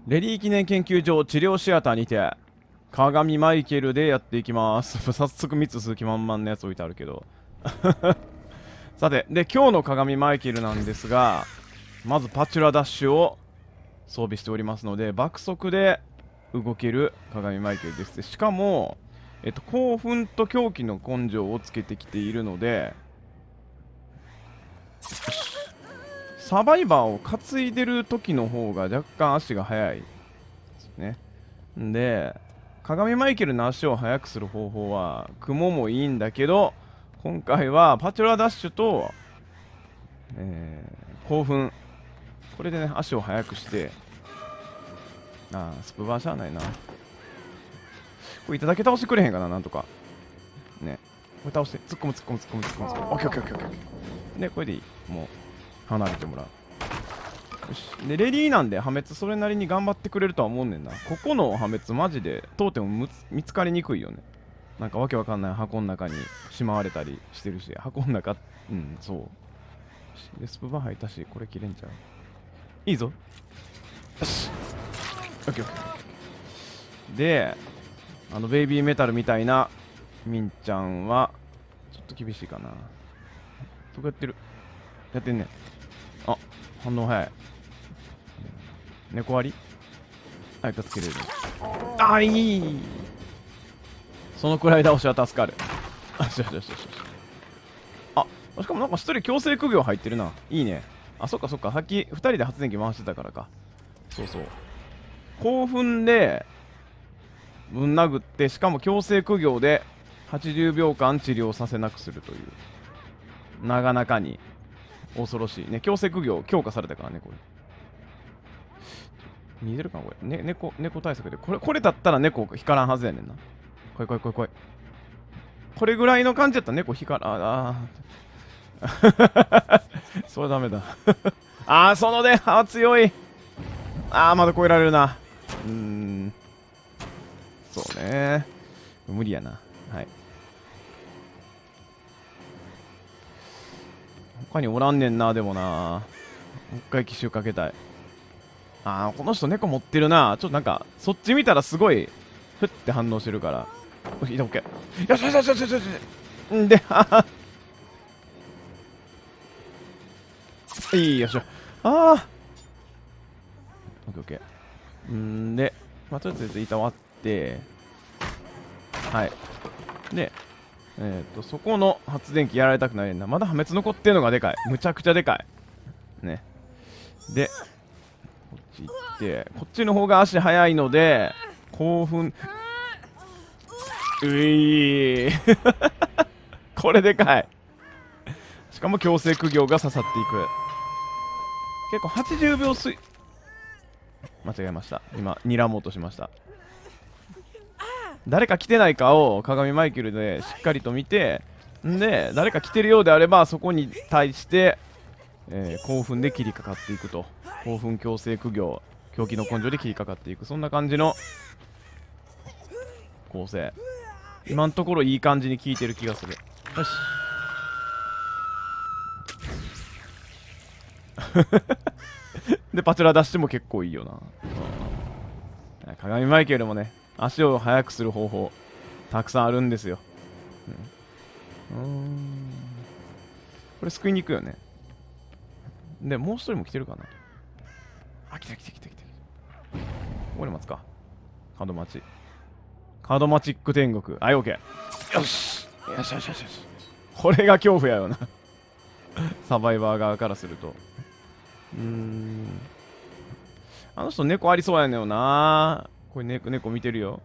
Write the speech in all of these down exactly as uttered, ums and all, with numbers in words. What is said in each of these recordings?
レディー記念研究所治療シアターにて鏡マイケルでやっていきます。早速みっつする気満々のやつ置いてあるけどさて、で今日の鏡マイケルなんですが、まずパチュラダッシュを装備しておりますので、爆速で動ける鏡マイケルです。しかも、えっと、興奮と狂気の根性をつけてきているので、サバイバーを担いでる時の方が若干足が速いですね。んで、鏡マイケルの足を速くする方法は雲もいいんだけど、今回はパチュラダッシュと、えー、興奮、これでね足を速くして、あースプバーしゃあないな、これいただけ倒してくれへんかな、なんとかね。これ倒して、突っ込む突っ込む突っ込む突っ込む突っ込む、オッケーオッケーオッケーオッケー。でこれでいい、もう離れてもらう。よし。でレディーなんで破滅それなりに頑張ってくれるとは思うねんな。ここの破滅マジで当店も見つかりにくいよね。なんかわけわかんない箱の中にしまわれたりしてるし、箱の中、うんそうでスプバー入ったし、これ切れんちゃう。いいぞ。よし、オッケーオッケーオッケー。であのベイビーメタルみたいなミンちゃんはちょっと厳しいかな。どこやってる、やってんねん。あ、反応早い。猫割りあ、助けれる。あ、いい。そのくらい倒しは助かる。よしよしよしよし。あ、しかもなんか一人強制苦行入ってるな。いいね。あ、そっかそっか。さっき二人で発電機回してたからか。そうそう。興奮でぶん殴って、しかも強制苦行ではちじゅうびょうかん治療させなくするという、なかなかに恐ろしいね。強制苦行強化されたからね、これ。見えてるかなこれ、ね、猫、猫対策で。これ、これだったら猫光らんはずやねんな。来い来い来い来い。これぐらいの感じやったら猫光らん。ああ。それダメだ。ああ、その電波は強い。ああ、まだ超えられるな。うーん。そうね。無理やな。はい。他におらんねんな、でもな。もう一回奇襲かけたい。ああ、この人猫持ってるな。ちょっとなんか、そっち見たらすごい、ふって反応してるから。よし、オッケー。よしよしよしよしよしよし。んで、はは。いいよっしゃ。ああ。オッケーオッケー。んで、まあ、とりあえず板割って、はい。で、えっ、ー、と、そこの発電機やられたくないねんな。まだ破滅残ってるのがでかい。むちゃくちゃでかい。ね。で、こっち行って、こっちの方が足速いので、興奮。ういーこれでかい。しかも強制苦行が刺さっていく。結構はちじゅうびょうすい、間違えました。今、睨もうとしました。誰か来てないかを鏡マイケルでしっかりと見て、んで、誰か来てるようであれば、そこに対して、えー、興奮で切りかかっていくと。興奮強制苦行、狂気の根性で切りかかっていく。そんな感じの構成。今のところいい感じに効いてる気がする。よし。で、パチュラ出しても結構いいよな。うん、鏡マイケルもね、足を速くする方法、たくさんあるんですよ。うん。うーん、これ救いに行くよね。で、もう一人も来てるかな。あ、来た来た来た来た。ここで待つか。カード待ち。カードマチック天国。はい、オッケー。よしよしよしよしよし。これが恐怖やよな。サバイバー側からすると。うーん。あの人猫ありそうやねんよな。これ猫、猫見てるよ。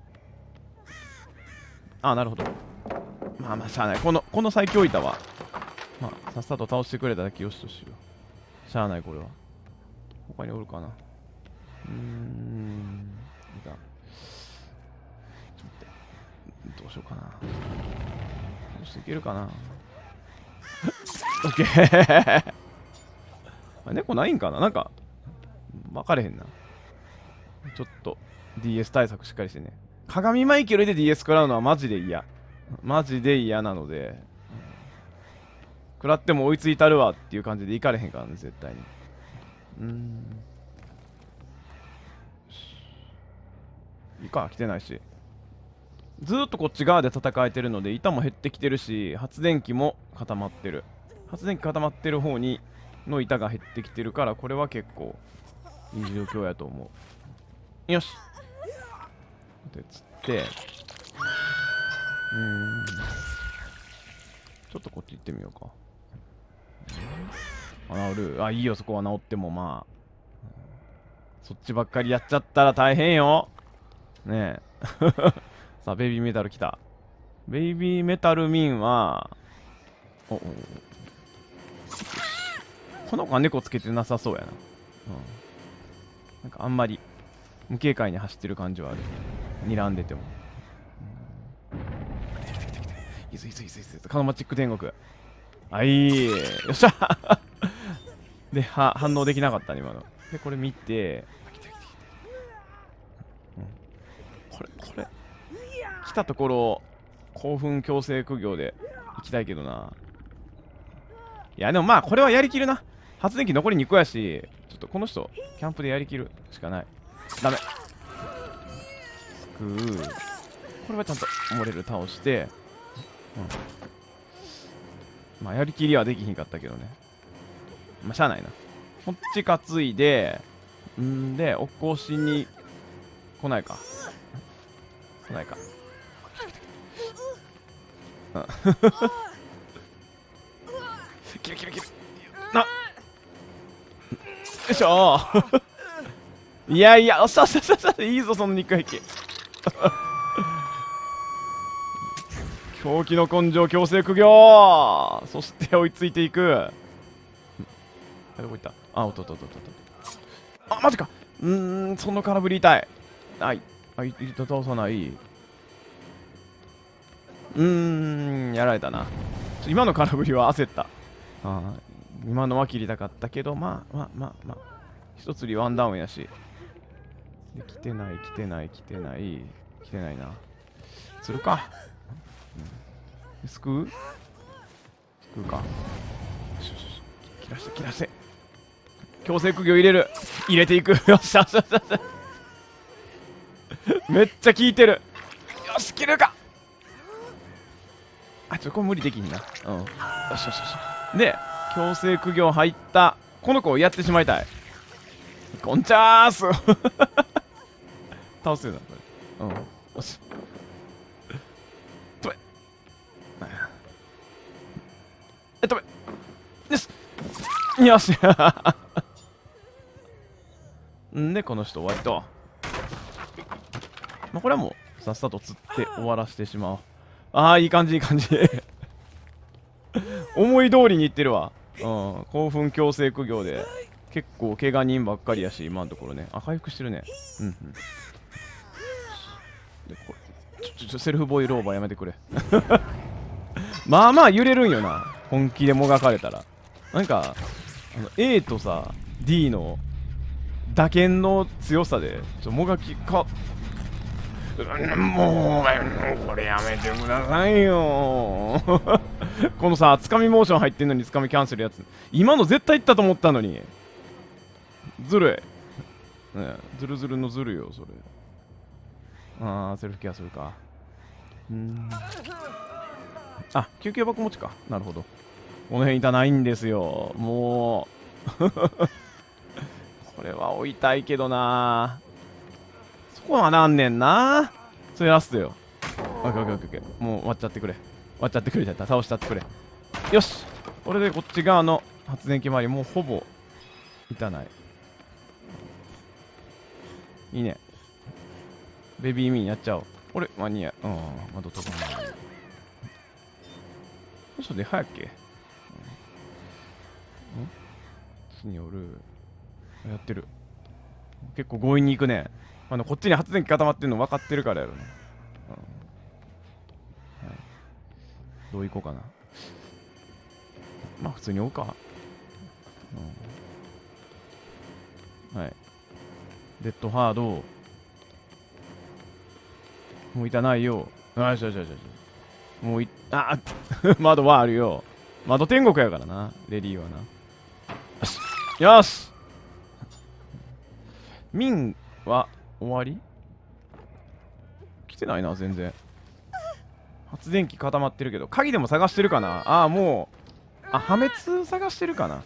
あ、なるほど。まあまあ、しゃあない。この、この最強板は、まあ、さっさと倒してくれただけよしとしよう。しゃあない、これは。他におるかな。うーん。いた。ちょっと待って。どうしようかな。どうしていけるかな。オッケー。猫ないんかな、なんか、分かれへんな。ちょっと ディーエス 対策しっかりしてね。鏡マイケルで ディーエス 食らうのはマジで嫌。マジで嫌なので、食らっても追いついたるわっていう感じでいかれへんからね、絶対に。うーん。 いいか、来てないし。ずーっとこっち側で戦えてるので板も減ってきてるし、発電機も固まってる。発電機固まってる方にの板が減ってきてるから、これは結構いい状況やと思う。よしでつってうーんちょっとこっち行ってみようか。あ、治る。あ、いいよ、そこは治っても。まあそっちばっかりやっちゃったら大変よねえさあベイビーメタル来た。ベイビーメタルミンはおおこの子は猫つけてなさそうやな。うん、なんかあんまり無警戒に走ってる感じはある。睨んでても。いずいずいずいずカノマチック天国。あ、いい。よっしゃで、は、反応できなかったね、今の。で、これ見て、うん、これ、これ、来たところ、興奮強制苦行で行きたいけどな。いや、でもまあ、これはやりきるな。発電機残りにこやし、ちょっとこの人、キャンプでやりきるしかない。ダメ。すくう。これはちゃんと漏れる倒して、うん、まあ、やりきりはできひんかったけどね。まあ、しゃあないな。こっち担いで、んで、起こしに来ないか。来ないか。うん。キルキルキル。な。よいしょー。いやいや、おっしゃおっしゃおっしゃ、いいぞ、その肉壁。狂気の根性強制苦行。そして追いついていく。どこ行った。あ、おっとっとっとっとっと。あ、マジか。うーん、その空振り痛い。はい。あ、いた倒さない。うーん、やられたな。今の空振りは焦った。あ、今のは切りたかったけど、まあまあまあまあ。一つリワンダウンやし。で、来てない、来てない、来てない。来てないな。するか。うん、すくうすくうか。よしよしよし。切らして、切らして。強制苦行入れる。入れていく。よっしゃよっしゃよっしゃ。めっちゃ効いてる。よし、切るか。あ、ちょ、これ無理できんな。うん。よしよしよし。で、強制苦行入った。この子をやってしまいたい。こんちゃーす。倒せるな、これ。うん。よし。飛べ。え、飛べ。よし。よし。んで、この人終わりと。まあ、これはもう、さっさと釣って終わらせてしまおう。ああ、いい感じ、いい感じ。思い通りにいってるわ。うん。興奮強制苦行で。結構、怪我人ばっかりやし、今のところね。あ、回復してるね。うんうん。で、これ。ちょ、ちょ、セルフボイルオーバーやめてくれ。まあまあ揺れるんよな。本気でもがかれたら。なんか、あの A とさ、D の打鍵の強さで、ちょ、もがきか、もう、これやめてくださいよ。このさ、つかみモーション入ってんのにつかみキャンセルやつ。今の絶対いったと思ったのに。ずるい。ね、ずるずるのずるよ、それ。あー、セルフケアするか。うーん。あ、救急箱持ちか。なるほど。この辺いたないんですよ。もう。これは置いたいけどな。そこはなんねんな。それラストよ。オッケーオッケーオッケー。もう割っちゃってくれ。割っちゃってくれちゃった。倒しちゃってくれ。よし。これでこっち側の発電機周りもうほぼいたない。いいね。ベビーミーンやっちゃおう。俺、間に合う。うん、窓飛ばない。どうしたで早っけ。うん、つにおる。やってる。結構強引に行くね。あのこっちに発電機固まってるの分かってるからやろね。うん、はい、どう行こうかな。まあ普通に追うか。うん、はい。デッドハード。もういたないよ。よしよしよしよし。もうい、あ窓はあるよ。窓天国やからな。レディーはな。よし。よし。ミンは終わりてないな全然。発電機固まってるけど鍵でも探してるかな。ああもうあ破滅探してるかな。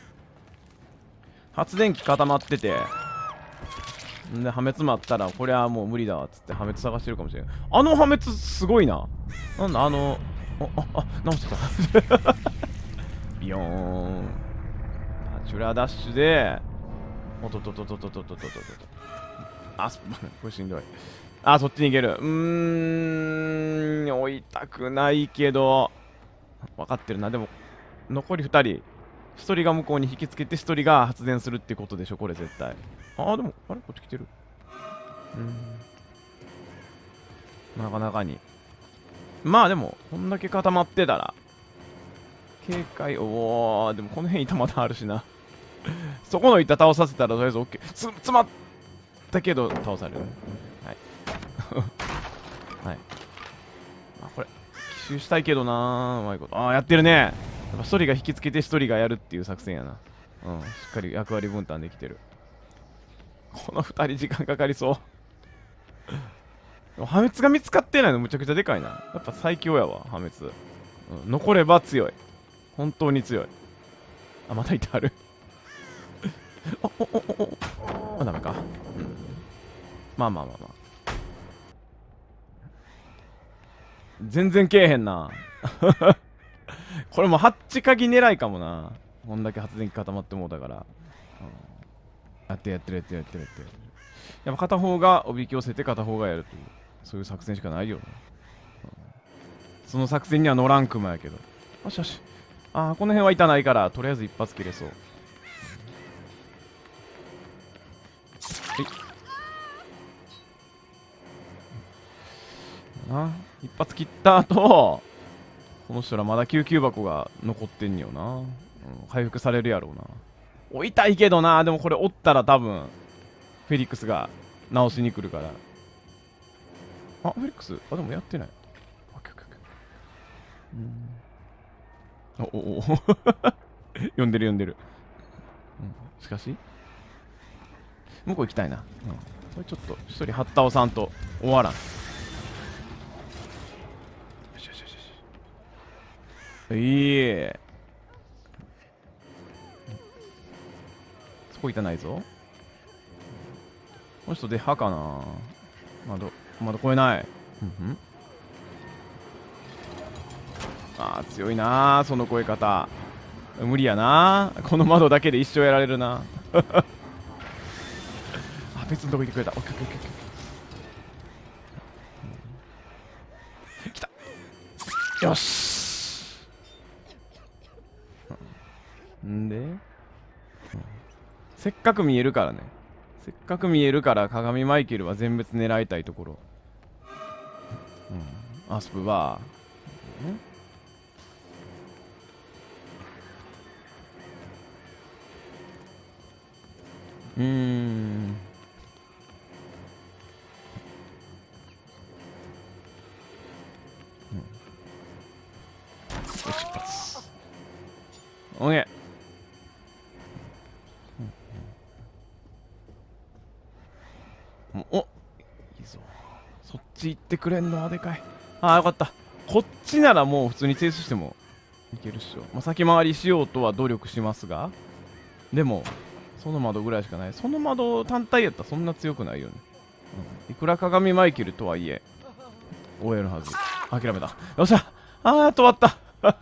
発電機固まっててんで破滅もあったらこれはもう無理だわっつって破滅探してるかもしれない。あの破滅すごいな。なんだあのあああ直してたビヨーンパチュラダッシュでおととととととととととあこれしんどい。あそっちに行ける。うーん追いたくないけど分かってるな。でも残りふたりひとりが向こうに引きつけてひとりが発電するってことでしょこれ絶対。ああでもあれこっち来てる。うんなかなかにまあでもこんだけ固まってたら警戒。おおでもこの辺板まだあるしなそこの板倒させたらとりあえず OK。 つ詰まったけど倒されるね。はいはいあこれ奇襲したいけどなーうまいこと。ああやってるね。やっぱひとりが引きつけてひとりがやるっていう作戦やな。うんしっかり役割分担できてる。このふたり時間かかりそう破滅が見つかってないのむちゃくちゃでかいな。やっぱ最強やわ破滅、うん、残れば強い。本当に強い。あまたいてあるおおおおおあダメか、うん、まあまあまあまあ全然けえへんなこれもハッチ鍵狙いかもな。こんだけ発電機固まってもうだから、うん、やってやってるやってるやってるやってる。やっぱ片方がおびき寄せて片方がやるというそういう作戦しかないよね、うん、その作戦には乗らんくもやけど。よしよしあーこの辺は板ないからとりあえず一発切れそう。な一発切った後この人らまだ救急箱が残ってんねよな、うん、回復されるやろうな。追いたいけどな。でもこれ折ったら多分フェリックスが直しに来るから。あフェリックスあでもやってない。うんおおお呼んでる呼んでる、うん、しかし向こう行きたいな、うん、これちょっと一人八田尾さんと終わらん。いいそこいたないぞ。この人で歯かな。まだまだ超えない。うんんあー強いなーその超え方。無理やなこの窓だけで一生やられるなあ別のとこいてくれた。オッケーオッケーオッケー来た。よしんで、うん、せっかく見えるからね。せっかく見えるから鏡マイケルは全滅狙いたいところ。うん、アスプはうんうーん出発おげおいいぞそっち行ってくれんのはでかい。ああよかった。こっちならもう普通に停止してもいけるっしょ、まあ、先回りしようとは努力しますがでもその窓ぐらいしかない。その窓単体やったらそんな強くないよね、うん、いくら鏡マイケルとはいえ追えるはず。諦めた。よっしゃあー止まった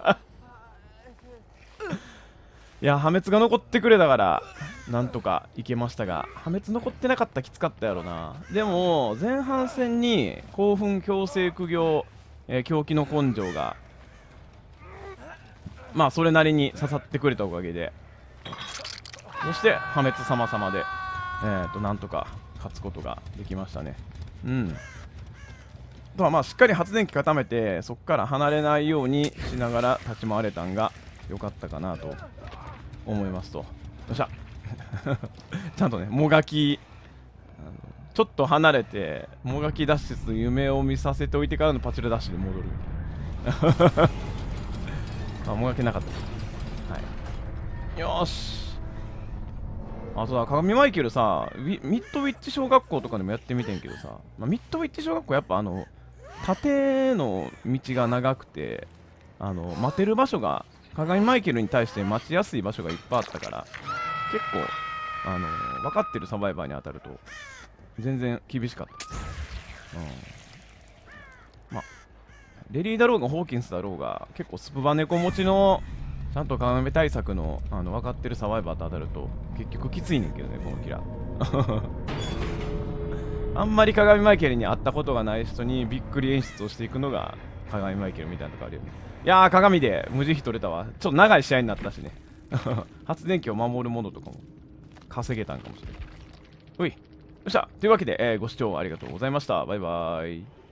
いや破滅が残ってくれたからなんとかいけましたが破滅残ってなかったらきつかったやろな。でも前半戦に興奮強制苦行、えー、狂気の根性がまあそれなりに刺さってくれたおかげでそして破滅様々でえーとなんとか勝つことができましたね。うんとはまあしっかり発電機固めてそこから離れないようにしながら立ち回れたんが良かったかなと思いますと。よっしゃちゃんとねもがきちょっと離れてもがき脱出夢を見させておいてからのパチュラダッシュで戻るあもがけなかった、はい、よーしあ、そうだ、鏡マイケルさ、ウィミッドウィッチ小学校とかでもやってみてんけどさ、まあ、ミッドウィッチ小学校やっぱあの、縦の道が長くて、あの、待てる場所が、鏡マイケルに対して待ちやすい場所がいっぱいあったから、結構、あの、分かってるサバイバーに当たると、全然厳しかったです。うん。まあ、レリーだろうがホーキンスだろうが、結構スプバネコ持ちの、ちゃんと鏡対策の、あの分かってるサバイバーと当たると結局きついねんけどね、このキラー。あんまり鏡マイケルに会ったことがない人にびっくり演出をしていくのが鏡マイケルみたいなとこあるよね。いやー、鏡で無慈悲取れたわ。ちょっと長い試合になったしね。発電機を守るものとかも稼げたんかもしれない。ほい。よっしゃ。というわけで、えーご視聴ありがとうございました。バイバーイ。